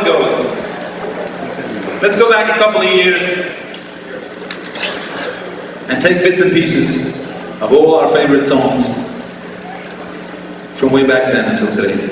goes. Let's go back a couple of years and take bits and pieces of all our favorite songs from way back then until today.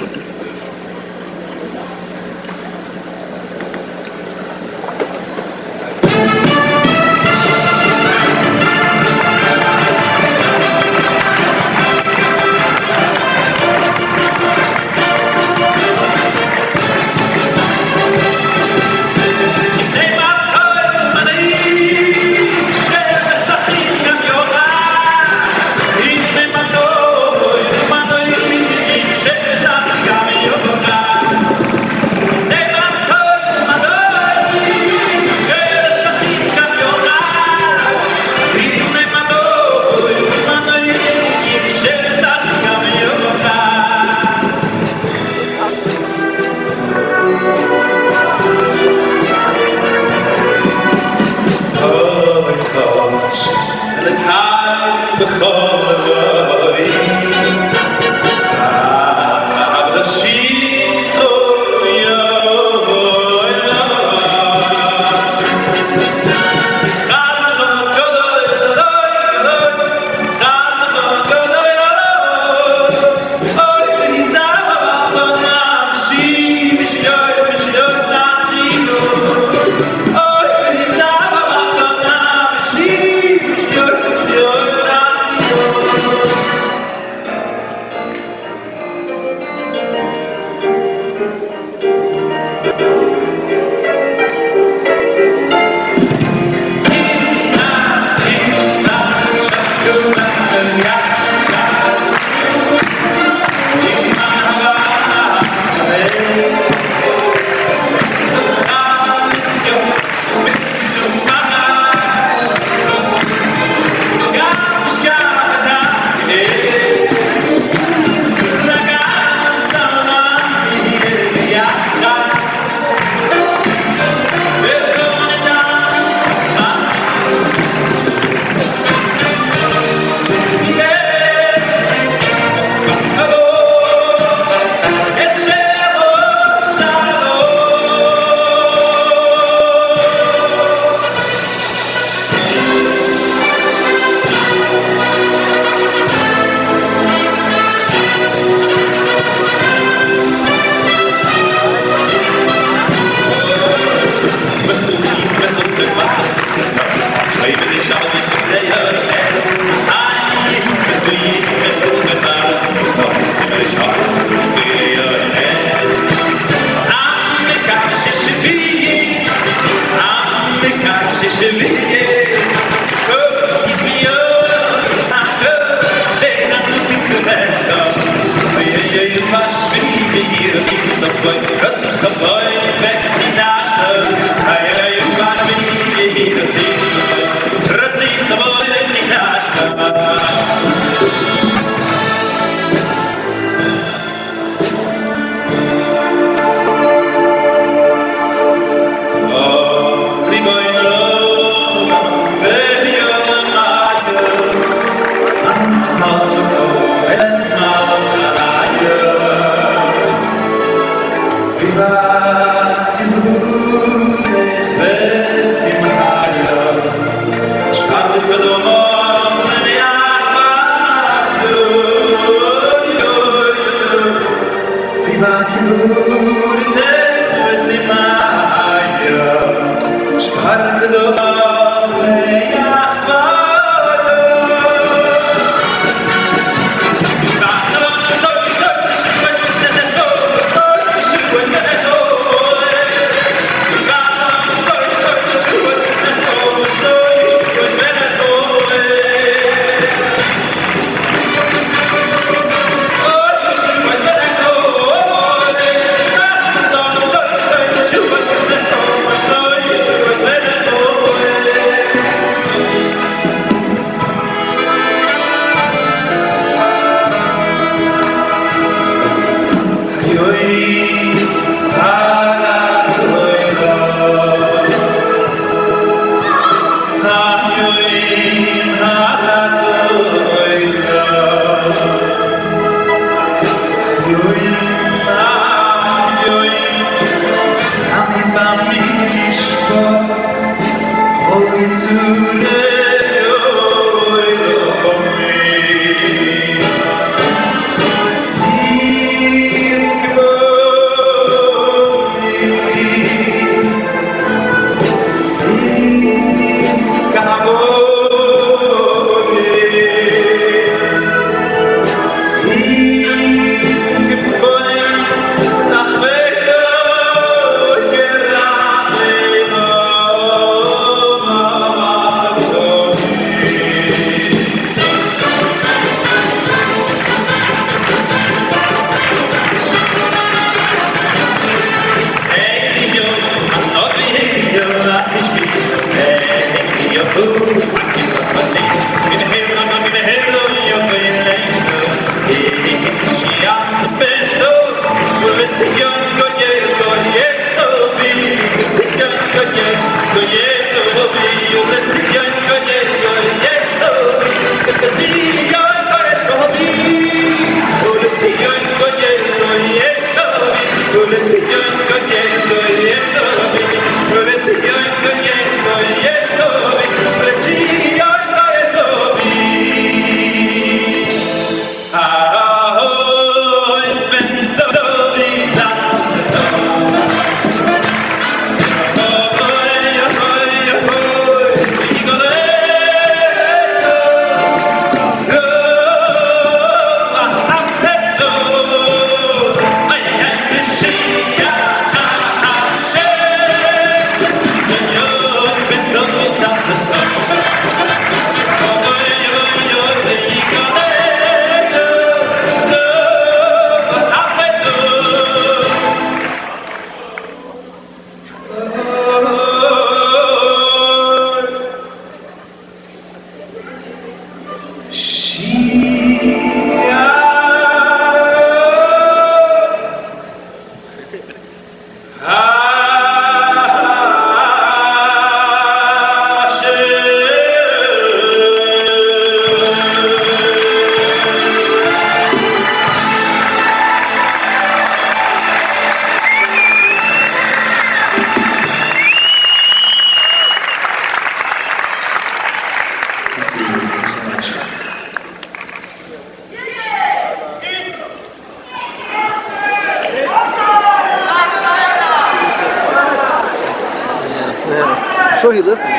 I'm sure he listens.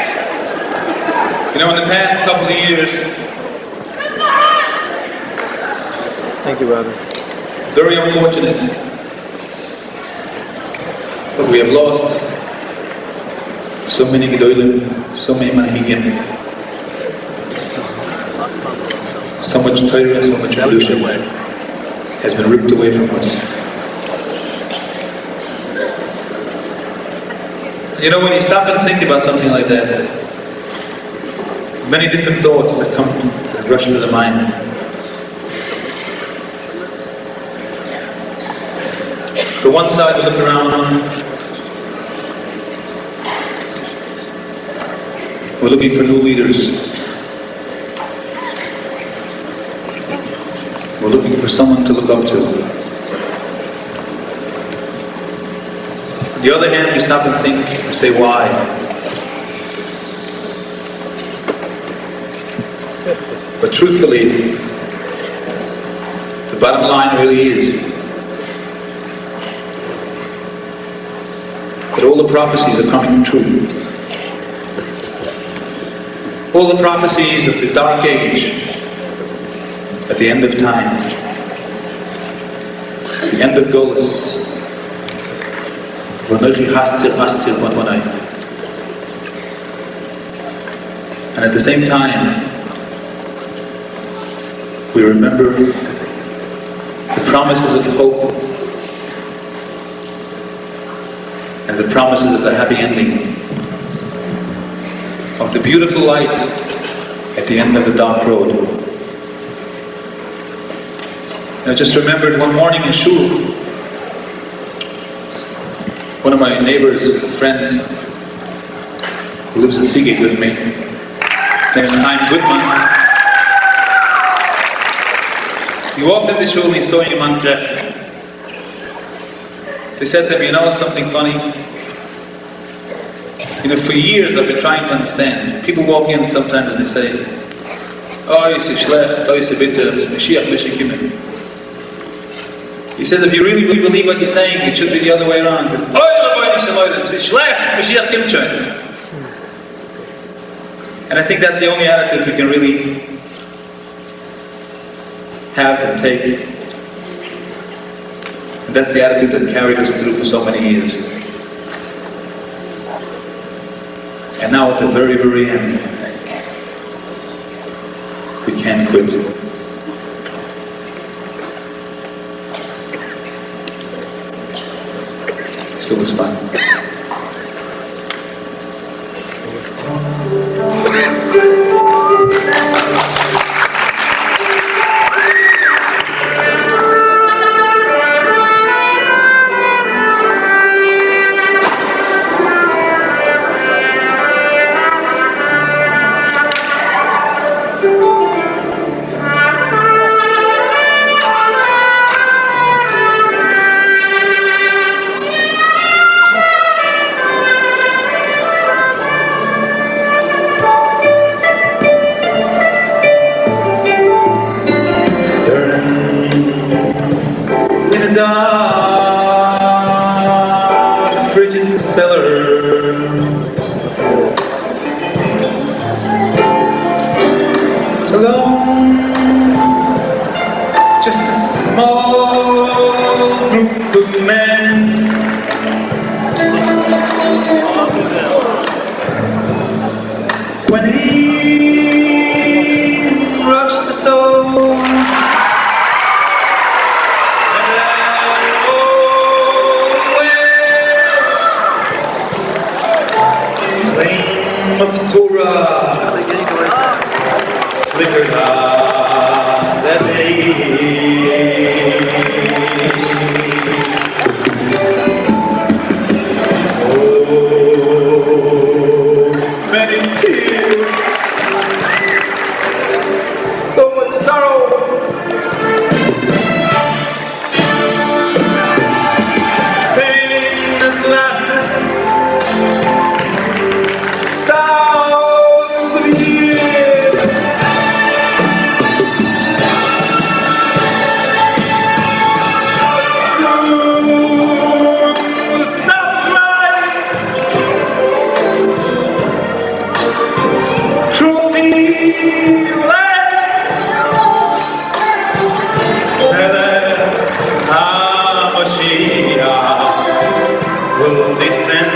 You know, in the past couple of years, thank you, brother. Very unfortunate, but we have lost so many Gedolim, so many Manhigim, so much Torah, so much Kedusha has been ripped away from us. You know, when you stop and think about something like that, many different thoughts that come, that rush into the mind. For one side, we look around, we're looking for new leaders. We're looking for someone to look up to. On the other hand, we stop and think and say, why? But truthfully, the bottom line really is that all the prophecies are coming true. All the prophecies of the dark age, at the end of time, the end of Golus, and at the same time, we remember the promises of hope and the promises of the happy ending, of the beautiful light at the end of the dark road. And I just remembered one morning in Shul, one of my neighbors, friends, who lives in Seagate with me, his name is Chaim Goodman. He walked into Shul and he saw Iman Krechter. They said to him, you know something funny? You know, for years I've been trying to understand. People walk in sometimes and they say, "Oh, you say schlecht, oh, you say bitte, Mashiach Meshikim." He says, if you really believe what you're saying, it should be the other way around. He says, "Oh, you say schlecht, Mashiach Kimchen." And I think that's the only attitude we can really have and take. And that's the attitude that carried us through for so many years. And now at the very, very end, we can't quit. Let's go with spot. Dark, frigid cellar, alone, just a small group of men. When he rushed the soul, of Torah flickered on that day. Oh, many tears, so much sorrow. Pain has lasted thousands of years. So stop crying. Truly HaMashiach will descend.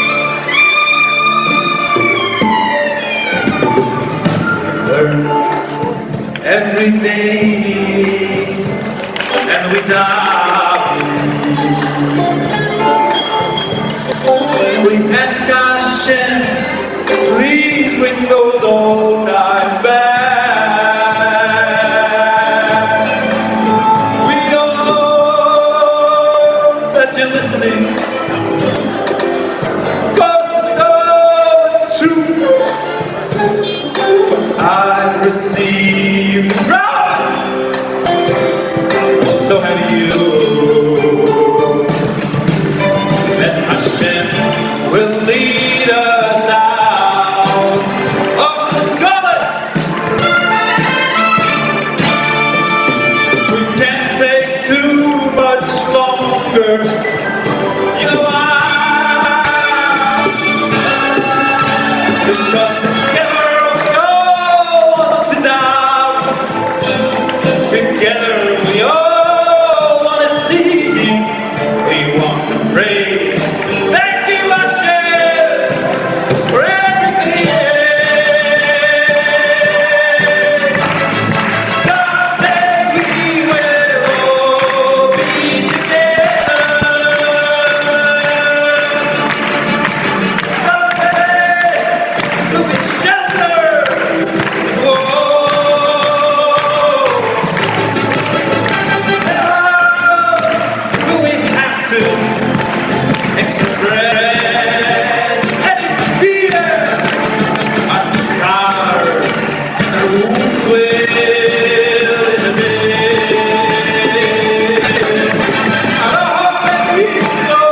Learn every day, and without you, we ask Hashem, please bring those old times back. We know that you're listening, 'cause we know it's true. I received promise, so have you, that Hashem will lead us out of this gullet. We can't take too much longer. You know why? Because together we all want to die. Together we all want to see you. We want to praise. Thank you, Hashem, for everything. Someday we will all be together. Someday we'll be sheltered. Whoa. Do we have to express any fear? Our scars and the wounds will disappear. I hope that we know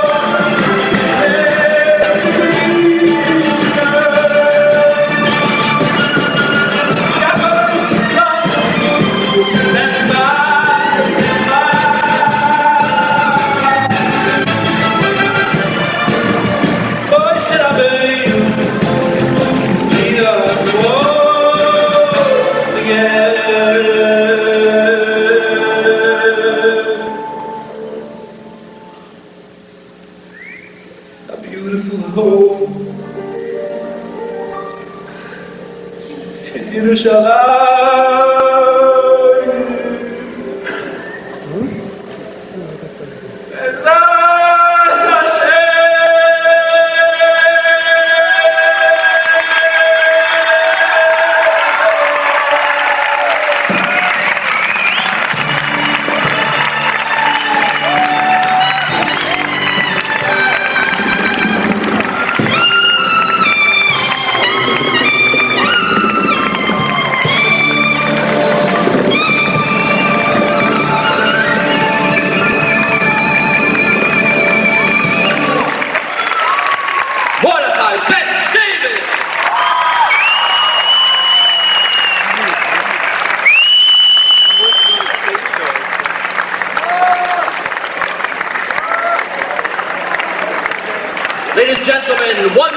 a beautiful home in Yerushalayim. Bezrat Hashem. Mordecai Ben David! Ladies and gentlemen, one